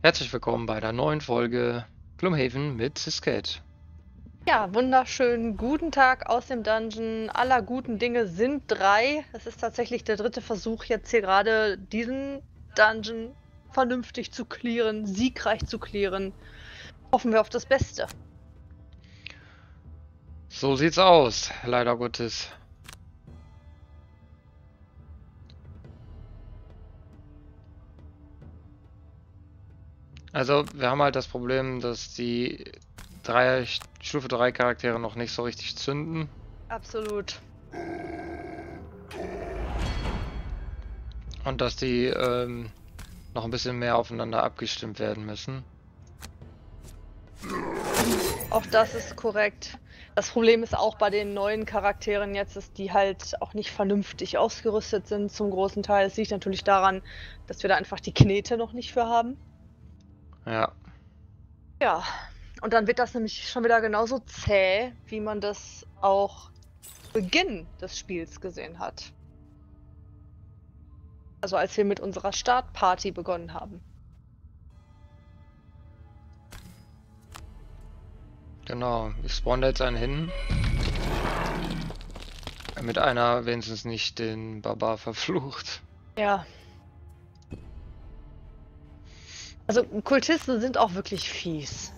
Herzlich willkommen bei der neuen Folge Gloomhaven mit Siskate. Ja, wunderschönen guten Tag aus dem Dungeon. Aller guten Dinge sind drei. Es ist tatsächlich der dritte Versuch, jetzt hier gerade diesen Dungeon vernünftig zu clearen, siegreich zu clearen. Hoffen wir auf das Beste. So sieht's aus, leider Gottes. Also, wir haben halt das Problem, dass die Stufe 3 Charaktere noch nicht so richtig zünden. Absolut. Und dass die noch ein bisschen mehr aufeinander abgestimmt werden müssen. Auch das ist korrekt. Das Problem ist auch bei den neuen Charakteren jetzt, dass die halt auch nicht vernünftig ausgerüstet sind zum großen Teil. Es liegt natürlich daran, dass wir da einfach die Knete noch nicht für haben. Ja, Ja, und dann wird das nämlich schon wieder genauso zäh, wie man das auch zu Beginn des Spiels gesehen hat. Also als wir mit unserer Startparty begonnen haben. genau. Ich spawn da jetzt einen hin. Damit einer wenigstens nicht den Barbar verflucht. Ja. Also Kultisten sind auch wirklich fies.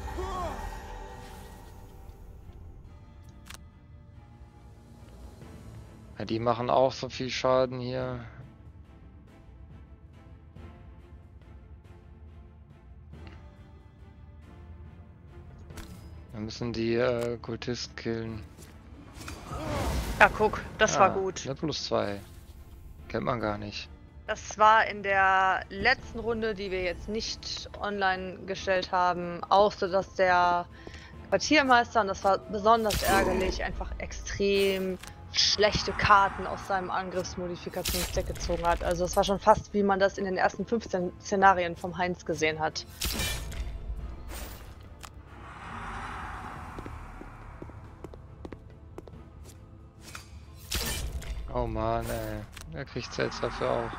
Ja, die machen auch so viel Schaden hier. Wir müssen die Kultisten killen. Ja, guck, das war gut. Eine +2. Kennt man gar nicht. Das war in der letzten Runde, die wir jetzt nicht online gestellt haben, auch so, dass der Quartiermeister, und das war besonders ärgerlich, einfach extrem schlechte Karten aus seinem Angriffsmodifikationsdeck gezogen hat. Also es war schon fast, wie man das in den ersten 15 Szenarien vom Heinz gesehen hat. Oh Mann, ey. Er kriegt jetzt dafür auch.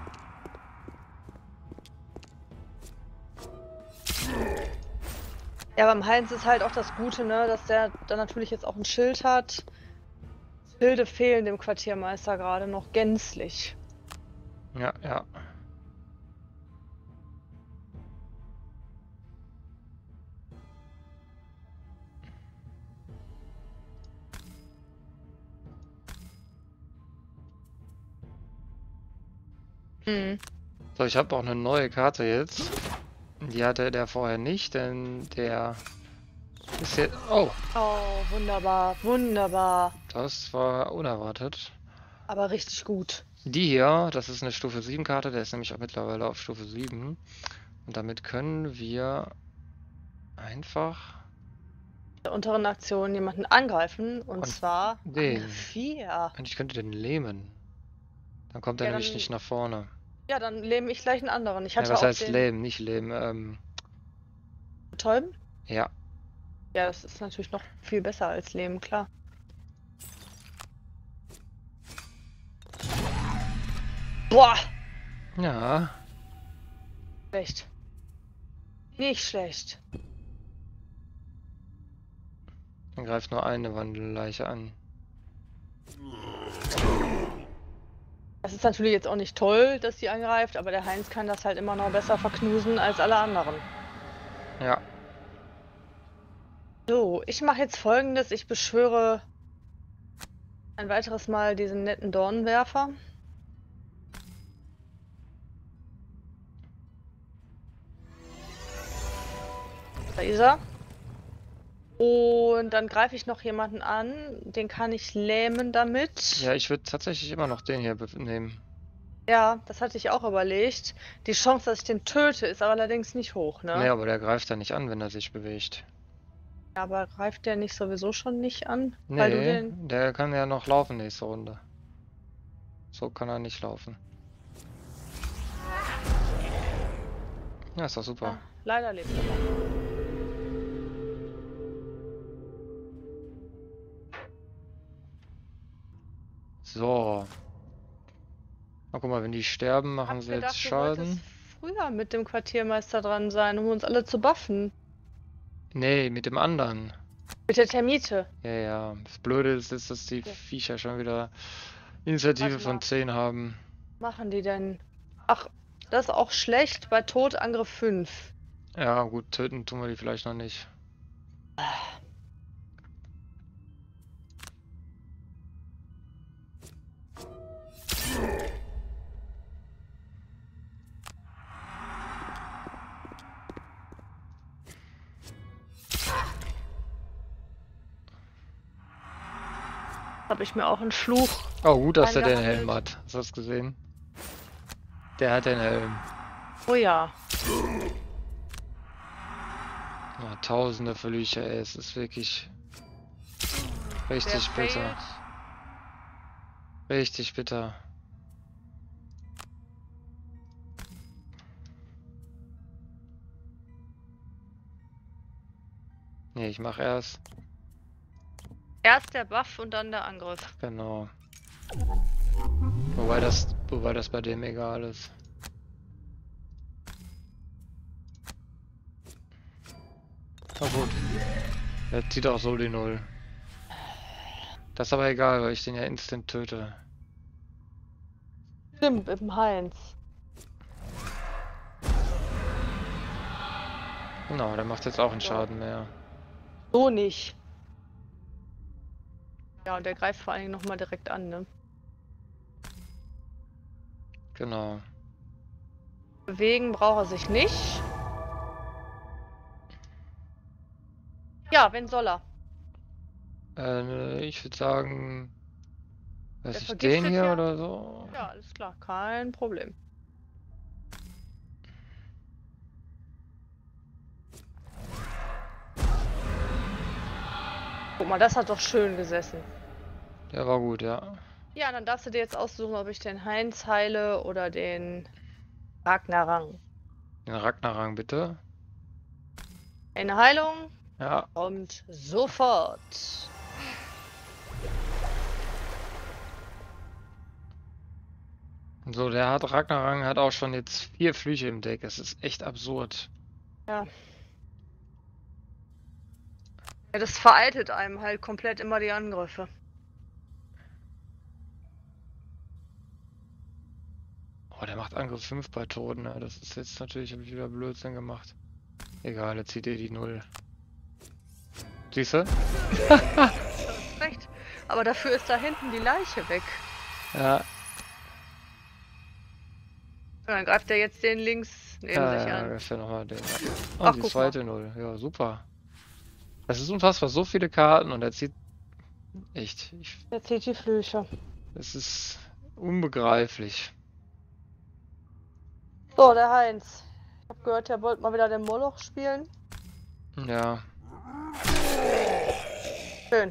Ja, beim Heinz ist halt auch das Gute, ne, dass der dann natürlich jetzt auch ein Schild hat. Schilde fehlen dem Quartiermeister gerade noch gänzlich. Ja, ja. Mhm. So, ich habe auch eine neue Karte jetzt. Die hatte der vorher nicht, denn der ist jetzt... Oh, Oh, wunderbar, wunderbar. das war unerwartet. Aber richtig gut. Die hier, das ist eine Stufe 7 Karte, der ist nämlich auch mittlerweile auf Stufe 7. Und damit können wir einfach... Der unteren Aktion jemanden angreifen, und Und zwar den... Angriff 4. Und ich könnte den lähmen. Dann kommt er Ja, nämlich nicht nach vorne. dann lähme ich gleich einen anderen. Ich Ja, hatte was auch heißt den lähmen? Nicht lähmen, Betäuben. ja. Ja, das ist natürlich noch viel besser als Lähmen, klar. Boah, Ja, schlecht. Nicht schlecht. dann greift nur eine Wandelleiche an. Das ist natürlich jetzt auch nicht toll, dass sie angreift, aber der Heinz kann das halt immer noch besser verknusen als alle anderen. Ja, So, ich mache jetzt Folgendes. Ich beschwöre ein weiteres Mal diesen netten Dornenwerfer. Da ist er. Und dann greife ich noch jemanden an. Den kann ich lähmen damit. ja, ich würde tatsächlich immer noch den hier nehmen. Ja, das hatte ich auch überlegt. Die Chance, dass ich den töte, ist aber allerdings nicht hoch, Nee, ne? aber der greift ja nicht an, wenn er sich bewegt. Ja, aber greift der nicht sowieso schon nicht an? Weil du Nee, den... der kann ja noch laufen nächste Runde. So kann er nicht laufen. Ja, ist doch super. Ah, leider lebt er noch. So. Na, guck mal, wenn die sterben, machen Hab sie jetzt gedacht, du wolltest Schaden. früher mit dem Quartiermeister dran sein, um uns alle zu buffen. Nee, mit dem anderen. Mit der Termite. Ja, ja. Das Blöde ist, dass die Ja. Viecher schon wieder Initiative Warte mal. von 10 haben. Machen die denn? Ach, das ist auch schlecht. Bei Tod Angriff 5. Ja, gut, töten tun wir die vielleicht noch nicht. Habe ich mir auch einen Fluch. Oh, gut, dass der den Eingehandelt. Helm hat. Hast du das gesehen? Der hat den Helm. Oh ja. Oh, tausende Flüche, ey. Es ist wirklich richtig Der bitter. failt. Richtig bitter. Nee, ich mach erst. Erst der Buff und dann der Angriff. Genau. Wobei das bei dem egal ist. Na gut. Er zieht auch so die 0. Das ist aber egal, weil ich den ja instant töte. Stimmt, mit dem Heinz. Genau, der macht jetzt auch einen Schaden mehr. So nicht. Ja, und der greift vor allen Dingen nochmal direkt an, ne? Genau. Bewegen braucht er sich nicht. Ja, wen soll er? Ich würde sagen, weiß Der ich, vergiftet den hier ja. oder so. Ja, alles klar, kein Problem. Guck mal, das hat doch schön gesessen. Der war gut, ja. Ja, dann darfst du dir jetzt aussuchen, ob ich den Heinz heile oder den Ragnarang. Den Ragnarang bitte. Eine Heilung Ja, kommt sofort. so, der hat Ragnarang hat auch schon jetzt 4 Flüche im Deck. Es ist echt absurd. Ja. Ja, das veraltet einem halt komplett immer die Angriffe. Oh, der macht Angriff 5 bei Toten. Ne? Das ist jetzt natürlich, habe ich wieder Blödsinn gemacht. Egal, jetzt zieht er die 0. Siehst du? Du hast recht. Aber dafür ist da hinten die Leiche weg. Ja, Und dann greift er jetzt den links neben sich ja, an. das ist ja nochmal den. Ach, Und die guck zweite 0. Ja, super. Das ist unfassbar, so viele Karten und er zieht. Echt. Er zieht die Flüche. Das ist unbegreiflich. So, der Heinz. Ich hab gehört, er wollte mal wieder den Moloch spielen. Ja. Schön.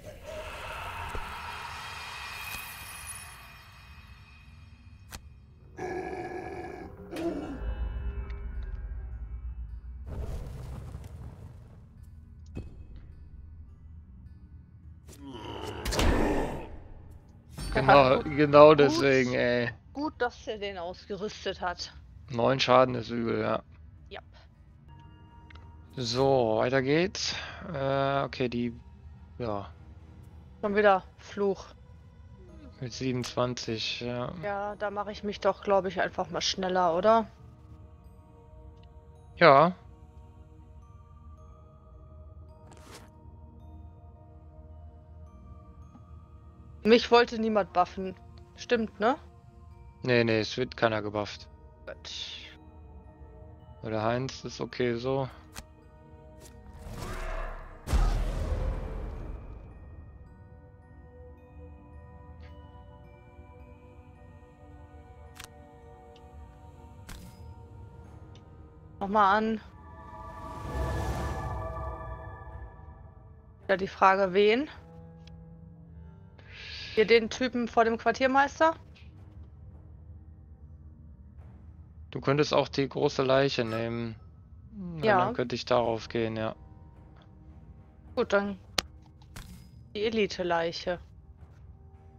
Genau deswegen, ey. Gut, dass er den ausgerüstet hat. 9 Schaden ist übel, ja. Ja. So, weiter geht's. Okay, die. Ja, Schon wieder Fluch. mit 27, ja. Ja, da mache ich mich doch, glaube ich, einfach mal schneller, oder? Ja. Mich wollte niemand buffen. Stimmt, ne? Nee, es wird keiner gebufft. Gut. Oder Heinz ist okay so. Nochmal an. Ja, die Frage, wen? Hier den Typen vor dem Quartiermeister? Du könntest auch die große Leiche nehmen. Ja. Dann könnte ich darauf gehen, ja. Gut, dann die Elite-Leiche.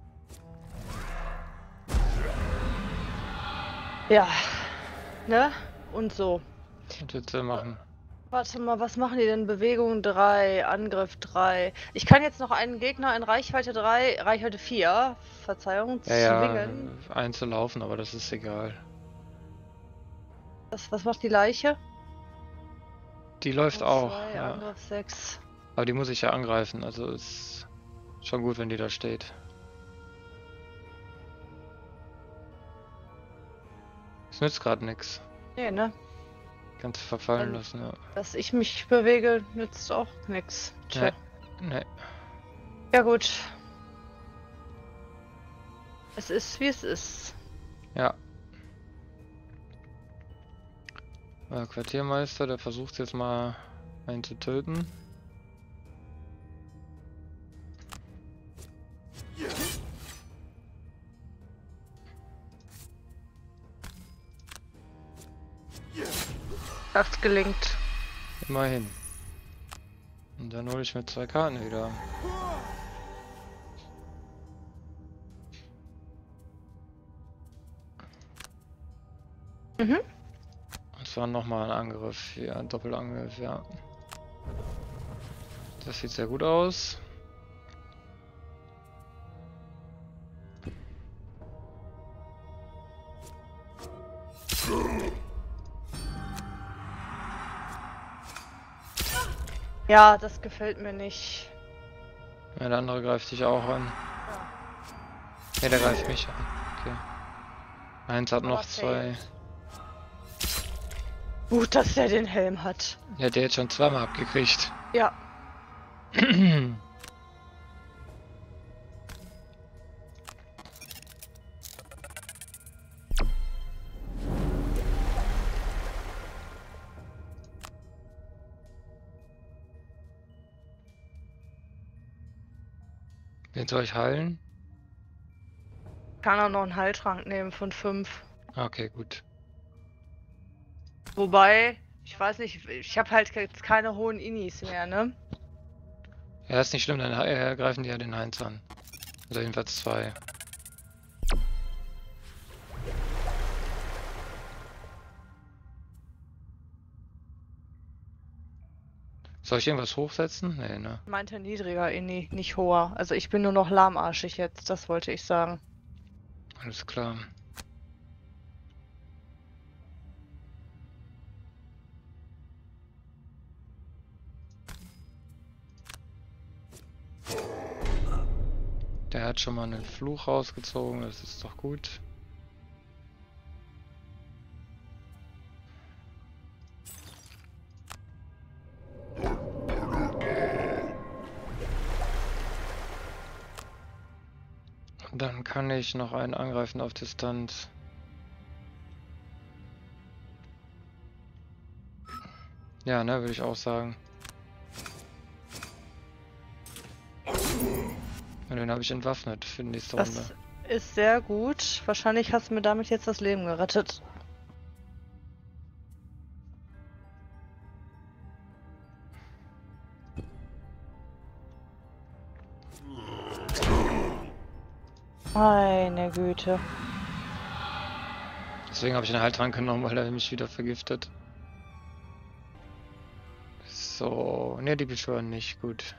Ja, ne? und so. Was willst du machen? Warte mal, was machen die denn? Bewegung 3, Angriff 3. Ich kann jetzt noch einen Gegner in Reichweite 3, Reichweite 4, Verzeihung, Ja, ja, zwingen. einzulaufen, aber das ist egal. Was macht die Leiche? Die läuft Oh, auch, 2, ja. Angriff 6. Aber die muss ich ja angreifen, also ist schon gut, wenn die da steht. Es nützt gerade nichts. Nee, ne? Kannst du verfallen Wenn- lassen, ja. Dass ich mich bewege, nützt auch nix. Tja. Nee. Ja gut. Es ist, wie es ist. Ja. Quartiermeister, der versucht jetzt mal einen zu töten. Das gelingt. Immerhin. Und dann hole ich mir 2 Karten wieder. Mhm. Das war nochmal ein Angriff, ja, ein Doppelangriff, ja. Das sieht sehr gut aus. Ja, das gefällt mir nicht. Ja, der andere greift dich auch an. Ja, der greift mich an. Okay. Eins hat noch Aber 2. fehlt. Gut, dass der den Helm hat. Der hat jetzt schon 2-mal abgekriegt. Ja. Wen soll ich heilen? Kann auch noch einen Heiltrank nehmen von 5. Okay, gut. Wobei, ich weiß nicht, ich habe halt jetzt keine hohen Inis mehr, ne? Ja, ist nicht schlimm, dann greifen die ja den Heinz an. Also jedenfalls 2. Soll ich irgendwas hochsetzen? Nee, ne? Meinte niedriger Ini, nicht hoher. Also ich bin nur noch lahmarschig jetzt, das wollte ich sagen. Alles klar. Der hat schon mal einen Fluch rausgezogen, das ist doch gut. Dann kann ich noch einen angreifen auf Distanz. Ja, ne, würde ich auch sagen. Und den habe ich entwaffnet für die nächste Runde. Das ist sehr gut. Wahrscheinlich hast du mir damit jetzt das Leben gerettet. Meine Güte. Deswegen habe ich einen Heiltrank genommen, weil er mich wieder vergiftet. So, ne, die beschwören nicht, gut.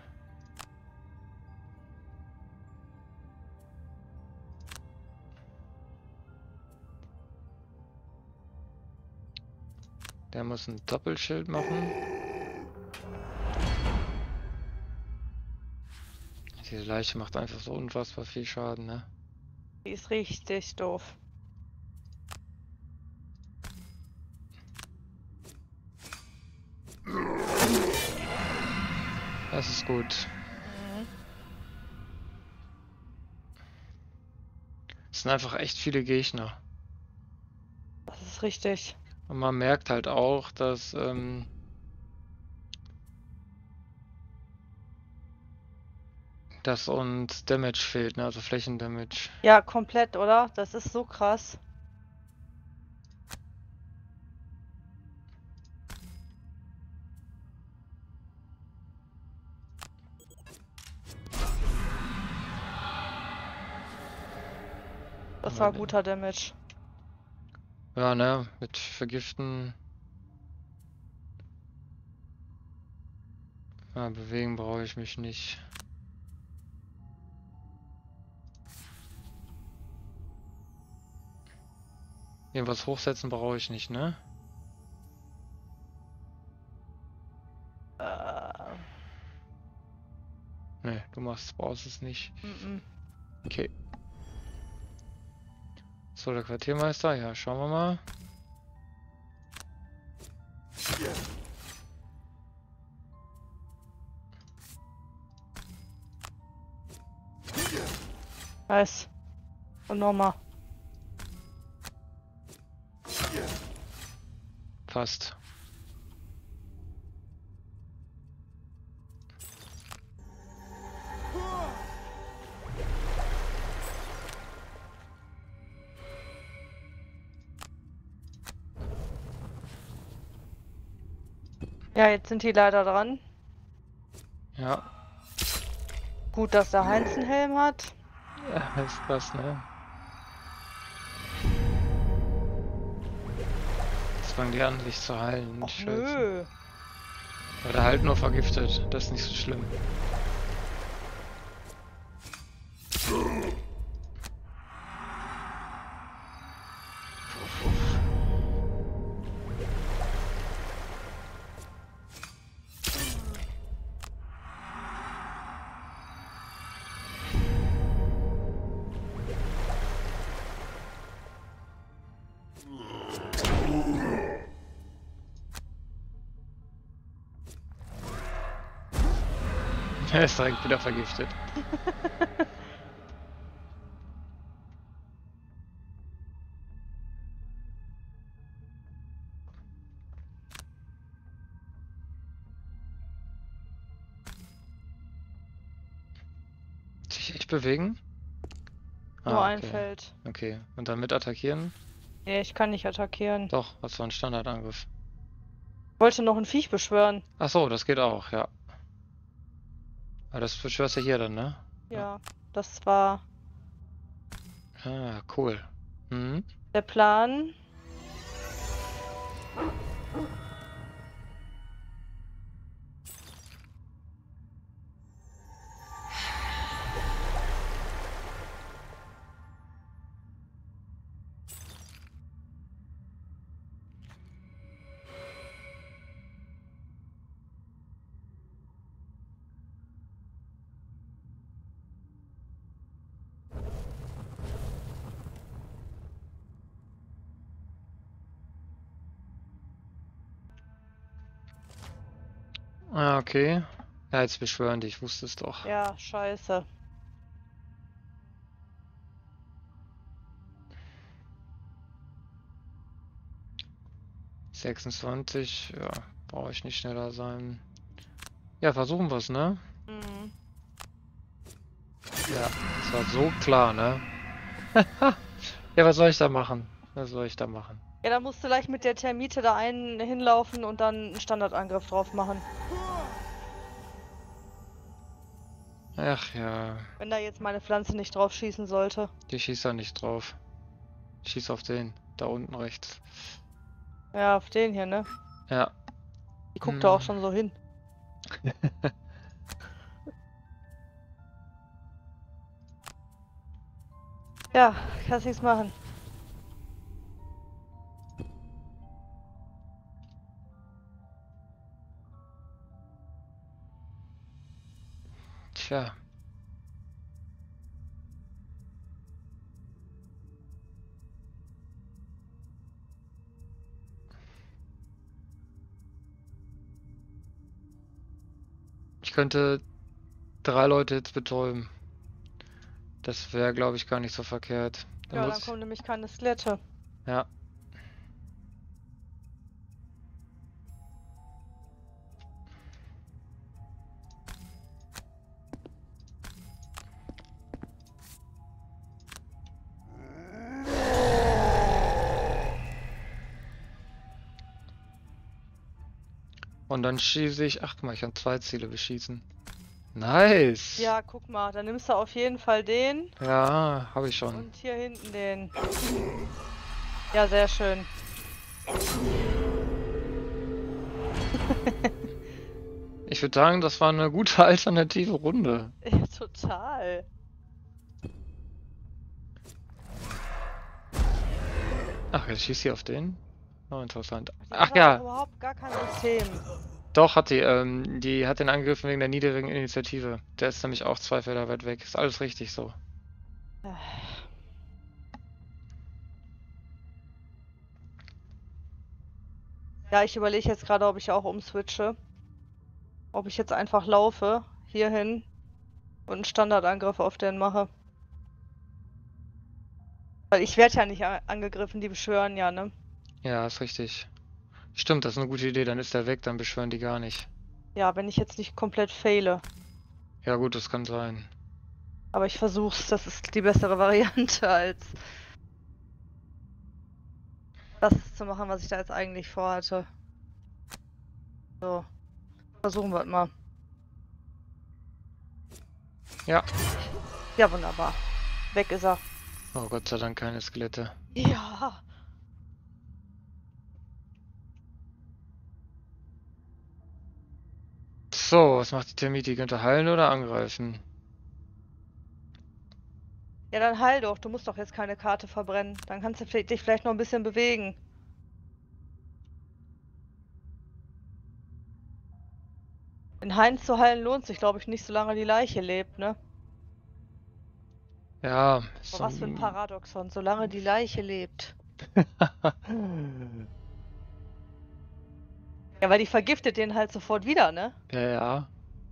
Der muss ein Doppelschild machen. Diese Leiche macht einfach so unfassbar viel Schaden, ne? Die ist richtig doof. Das ist gut. Es sind einfach echt viele Gegner. Das ist richtig. Und man merkt halt auch, dass uns Damage fehlt, ne? Also Flächendamage. Ja, komplett, oder? Das ist so krass. Das war guter Damage. Ja, ne? Mit Vergiften Ja, bewegen brauche ich mich nicht. Irgendwas hochsetzen brauche ich nicht, ne? Ne, brauchst es nicht. Okay. So, der Quartiermeister, ja, schauen wir mal. Nice. Und nochmal. Passt. Ja, jetzt sind die leider dran. Ja. Gut, dass der Heinz einen Helm hat. Ja, ist krass, ne? Jetzt fangen die an, sich zu heilen. Och, nö. Aber der halt nur vergiftet. Das ist nicht so schlimm. Er ist direkt wieder vergiftet. Sich echt bewegen? Nur Ah, ein okay. Feld. Okay. Und dann mit attackieren? Nee, ich kann nicht attackieren. Doch, hast du einen Standardangriff. Ich wollte noch ein Viech beschwören. Ach so, das geht auch, ja. Aber das beschwörst du hier dann, ne? Ja, das war Ah, cool. Mhm. der Plan. Ah, okay. Ja, jetzt beschwören die, ich wusste es doch. Ja, scheiße. Ja. 26, ja, brauche ich nicht schneller sein. Ja, versuchen wir es, ne? Mhm. Ja, das war so klar, ne? Ja, was soll ich da machen? Was soll ich da machen? Ja, da musst du gleich mit der Termite da einen hinlaufen und dann einen Standardangriff drauf machen. Ach ja, Wenn da jetzt meine Pflanze nicht drauf schießen sollte. die schießt da nicht drauf. Ich schieß auf den, da unten rechts. Ja, auf den hier, ne? Ja. Die guckt da auch schon so hin. Ja, kannst nichts machen. Tja. Ich könnte 3 Leute jetzt betäuben. Das wäre, glaube ich, gar nicht so verkehrt. Dann Ja, muss dann kommen nämlich keine Skelette. Ja. Und dann schieße ich. Ach, guck mal, ich kann 2 Ziele beschießen. Nice! Ja, guck mal, dann nimmst du auf jeden Fall den Ja, habe ich schon. und hier hinten den. Ja, sehr schön. Ich würde sagen, das war eine gute alternative Runde. Ja, total. Ach, jetzt schießt sie auf den? Oh, interessant. Die Ach hat ja, überhaupt gar kein System. doch hat die. Die hat den angegriffen wegen der niedrigen Initiative. Der ist nämlich auch 2 Felder weit weg. Ist alles richtig so. Ja, ich überlege jetzt gerade, ob ich auch umswitche. Ob ich jetzt einfach laufe, hierhin und einen Standardangriff auf den mache. Weil ich werde ja nicht angegriffen, die beschwören ja, ne? Ja, ist richtig. Stimmt, das ist eine gute Idee. Dann ist der weg, dann beschwören die gar nicht. Ja, wenn ich jetzt nicht komplett faile. Ja gut, das kann sein. Aber ich versuch's, das ist die bessere Variante, als das zu machen, was ich da jetzt eigentlich vorhatte. So, versuchen wir es mal. Ja. Ja, wunderbar. Weg ist er. Oh Gott sei Dank keine Skelette. Ja. So, was macht die Termiti? Könnte heilen oder angreifen? Ja, dann heil doch. Du musst doch jetzt keine Karte verbrennen. Dann kannst du dich vielleicht noch ein bisschen bewegen. Den Heinz zu heilen lohnt sich, glaube ich, nicht, solange die Leiche lebt, ne? Ja, Aber was für ein Paradoxon, solange die Leiche lebt. Ja, weil die vergiftet den halt sofort wieder, ne? Ja, ja.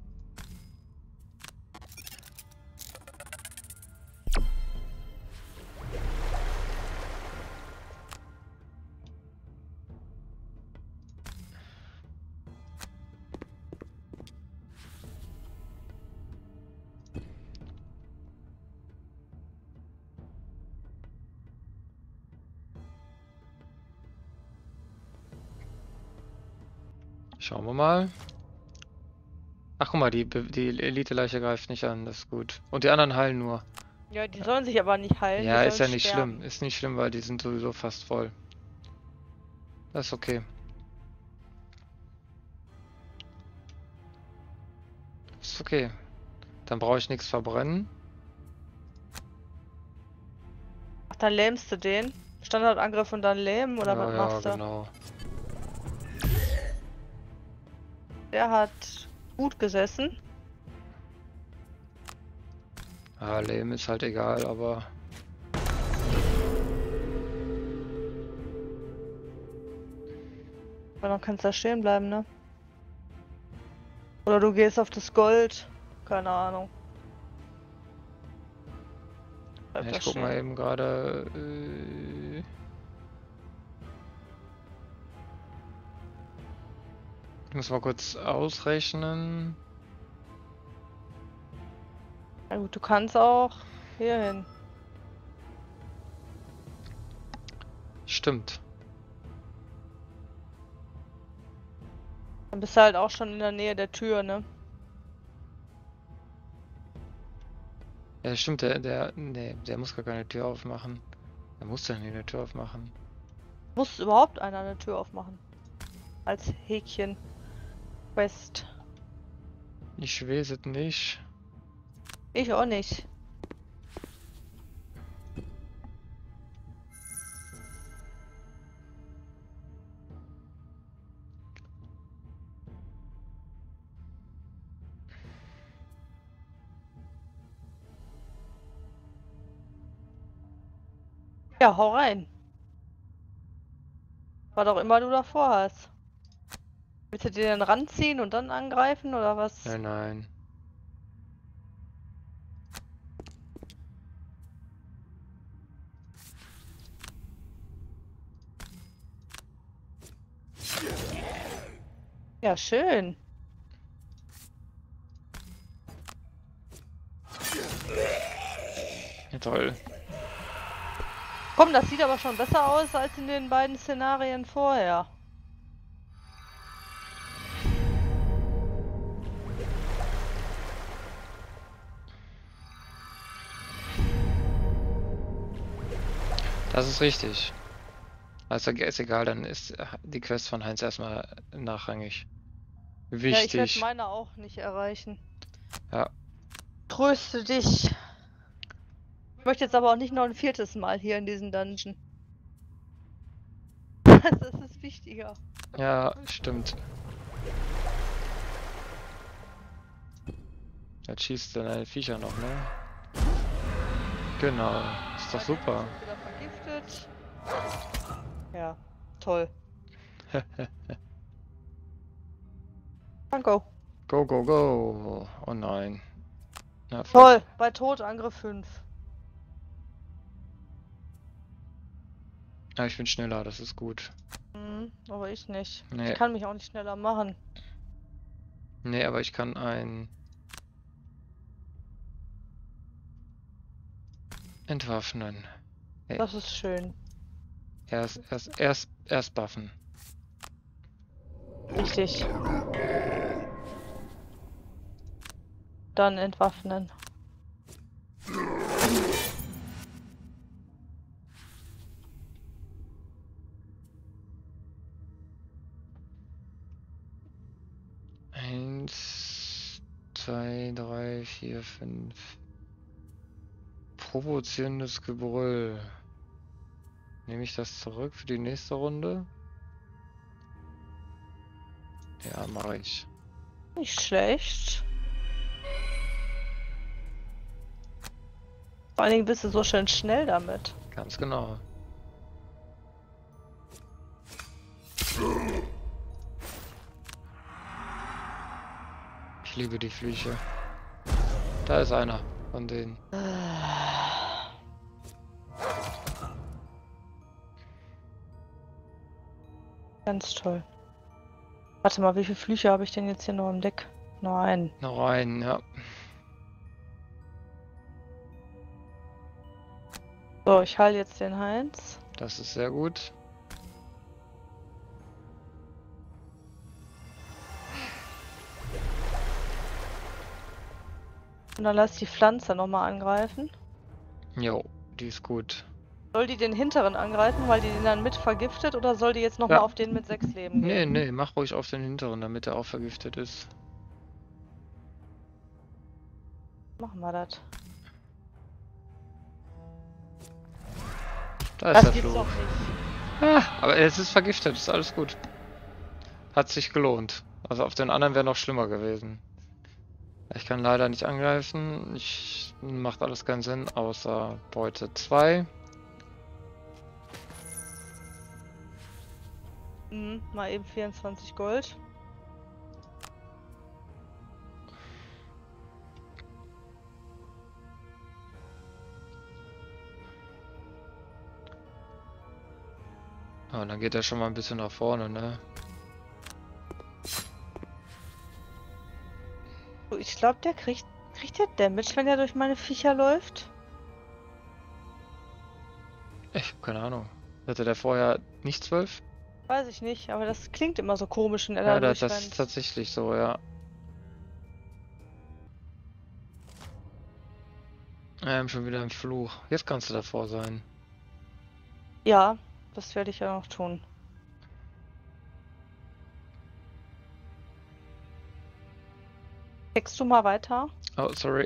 Schauen wir mal. Ach, guck mal, die Elite-Leiche greift nicht an, das ist gut. Und die anderen heilen nur. Ja, die sollen sich aber nicht heilen. Ja, die ist ja sollen nicht sterben. schlimm. Ist nicht schlimm, weil die sind sowieso fast voll. Das ist okay. Ist okay. Dann brauche ich nichts verbrennen. Ach, dann lähmst du den? Standardangriff und dann lähmen, oder Ja, was ja, machst du? genau. Der hat gut gesessen. Ja, Leben ist halt egal, aber... Aber dann kannst du da stehen bleiben, ne? Oder du gehst auf das Gold. Keine Ahnung. Bleib Ja, da ich guck stehen. mal eben gerade... Ich muss mal kurz ausrechnen. Na gut, du kannst auch hier hin. Stimmt. Dann bist du halt auch schon in der Nähe der Tür, ne? Ja, stimmt, nee, der muss gar keine Tür aufmachen. Der muss dann eine Tür aufmachen. Muss überhaupt einer eine Tür aufmachen? Als Häkchen. Quest. Ich weiß es nicht. Ich auch nicht. Ja, hau rein. Was auch immer du davor hast. Willst du dir den ranziehen und dann angreifen oder was? Nein, nein. Ja, schön. Ja, toll. Komm, das sieht aber schon besser aus als in den beiden Szenarien vorher. Das ist richtig. Also ist egal, dann ist die Quest von Heinz erstmal nachrangig. Ja, ich werde Wichtig. meine auch nicht erreichen. Ja. Tröste dich. Ich möchte jetzt aber auch nicht noch ein 4. Mal hier in diesen Dungeon. Das ist wichtiger. Ja, stimmt. Jetzt schießt dann ein Viecher noch, ne? Genau. Ist doch super. Sind wieder vergiftet. Ja, toll. Dann go. Go, go, go. Oh nein. Na, Toll, bei Tod Angriff 5. ja, ich bin schneller, das ist gut. Aber ich nicht. Nee. Ich kann mich auch nicht schneller machen. Nee, aber ich kann ein entwaffnen. Nee. Das ist schön. Erst buffen. Richtig. Dann entwaffnen. Eins, zwei, drei, vier, fünf. Provozierendes Gebrüll. Nehme ich das zurück für die nächste Runde? Ja, mache ich. Nicht schlecht. Vor allen Dingen bist du so schön schnell damit. Ganz genau. Ich liebe die Flüche. Da ist einer von denen. Ganz toll. Warte mal, wie viele Flüche habe ich denn jetzt hier noch im Deck? Nur einen. Noch einen, ja. So, ich heile jetzt den Heinz. Das ist sehr gut. Und dann lass die Pflanze nochmal angreifen. Jo, die ist gut. Soll die den hinteren angreifen, weil die den dann mit vergiftet, oder soll die jetzt nochmal Ja. auf den mit 6 Leben gehen? Nee, mach ruhig auf den hinteren, damit er auch vergiftet ist. Machen wir das. Da ist Das der gibt's Fluch. doch nicht. Ah, aber es ist vergiftet, ist alles gut. Hat sich gelohnt. Also auf den anderen wäre noch schlimmer gewesen. Ich kann leider nicht angreifen. Macht alles keinen Sinn, außer Beute 2. Mal eben 24 Gold. Ah, dann geht er schon mal ein bisschen nach vorne, ne? So, ich glaube, der kriegt der Damage, wenn er durch meine Viecher läuft? Ich hab keine Ahnung. Hatte der vorher nicht 12? Weiß ich nicht, aber das klingt immer so komisch, wenn er Ja, da das durchrennt. ist tatsächlich so, ja. Schon wieder ein Fluch. Jetzt kannst du davor sein. Ja, das werde ich ja noch tun. Checkst du mal weiter? Oh, sorry.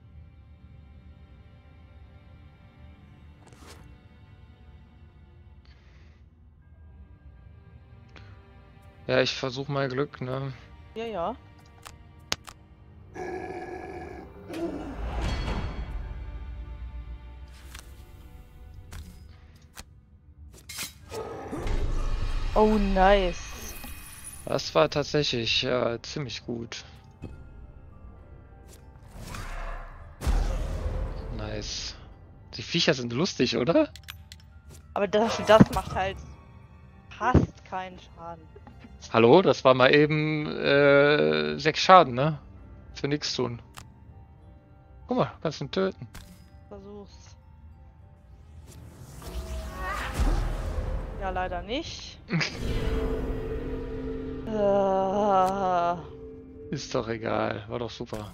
Ja, ich versuche mal Glück, ne? Ja, ja. Oh, nice. Das war tatsächlich ziemlich gut. Nice. Die Viecher sind lustig, oder? Aber das macht halt fast keinen Schaden. Hallo, das war mal eben 6 Schaden, ne? Für nichts tun. Guck mal, kannst ihn töten. Versuch's. Ja, leider nicht. Ist doch egal, war doch super.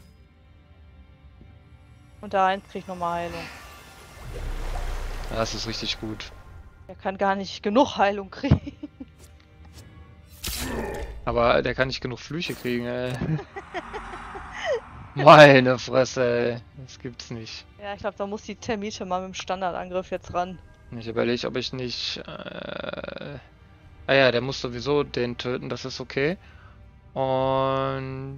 Und der Heinz kriegt nochmal Heilung. Das ist richtig gut. Er kann gar nicht genug Heilung kriegen. Aber der kann nicht genug Flüche kriegen, ey. Meine Fresse, ey. Das gibt's nicht. Ja, ich glaube, da muss die Termite mal mit dem Standardangriff jetzt ran. Ich überlege, ob ich nicht... Ah ja, der muss sowieso den töten, das ist okay. Und...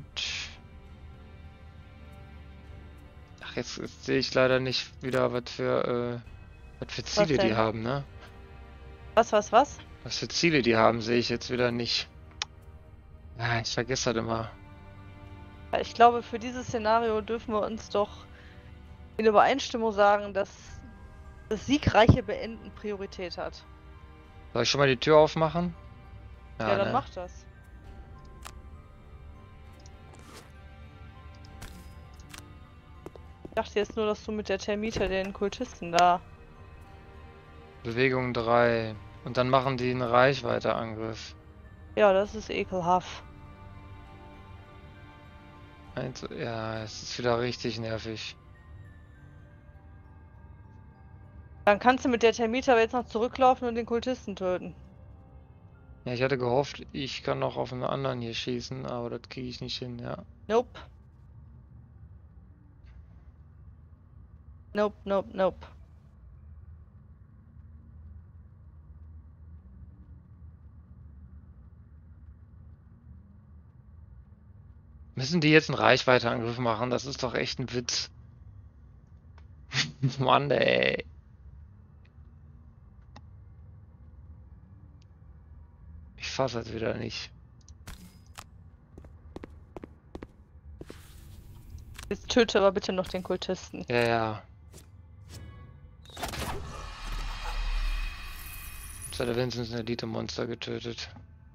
Ach, jetzt sehe ich leider nicht wieder, was für Ziele die denn? haben, ne? Was? Was für Ziele die haben, sehe ich jetzt wieder nicht. Ah, ich vergesse das immer. Ja, ich glaube, für dieses Szenario dürfen wir uns doch in Übereinstimmung sagen, dass das siegreiche Beenden Priorität hat. Soll ich schon mal die Tür aufmachen? Ja, dann ne? mach das. Ich dachte jetzt nur, dass du mit der Termite den Kultisten da... Bewegung 3. Und dann machen die einen Reichweiteangriff. Ja, das ist ekelhaft. Ja, es ist wieder richtig nervig. Dann kannst du mit der Termite aber jetzt noch zurücklaufen und den Kultisten töten. Ja, ich hatte gehofft, ich kann noch auf einen anderen hier schießen, aber das kriege ich nicht hin, ja. Nope. Nope. Müssen die jetzt einen Reichweiteangriff machen? Das ist doch echt ein Witz. Mann, ey. Ich fasse das wieder nicht. Jetzt töte aber bitte noch den Kultisten. Ja, ja. Jetzt hat er wenigstens ein Elite-Monster getötet.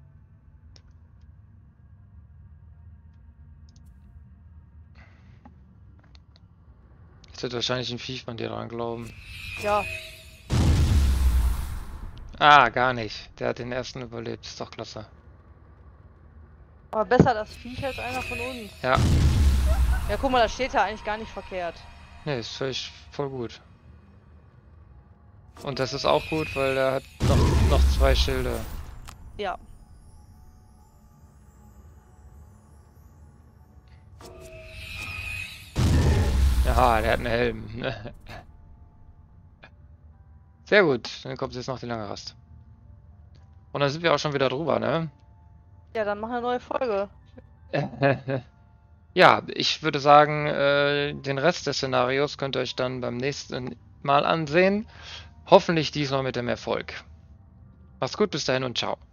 Jetzt wird wahrscheinlich ein Viech von dir dran glauben. Ja, Ah, gar nicht. Der hat den ersten überlebt. Ist doch klasse. aber besser das Viech als einer von uns. Ja. Ja, guck mal, das steht da eigentlich gar nicht verkehrt. Ne, ist völlig voll gut. Und das ist auch gut, weil er hat noch 2 Schilde. Ja. Ja, der hat einen Helm. Sehr gut, dann kommt jetzt noch die lange Rast. Und dann sind wir auch schon wieder drüber, ne? Ja, dann mach eine neue Folge. Ja, ich würde sagen, den Rest des Szenarios könnt ihr euch dann beim nächsten Mal ansehen. Hoffentlich diesmal mit dem Erfolg. Macht's gut, bis dahin und ciao.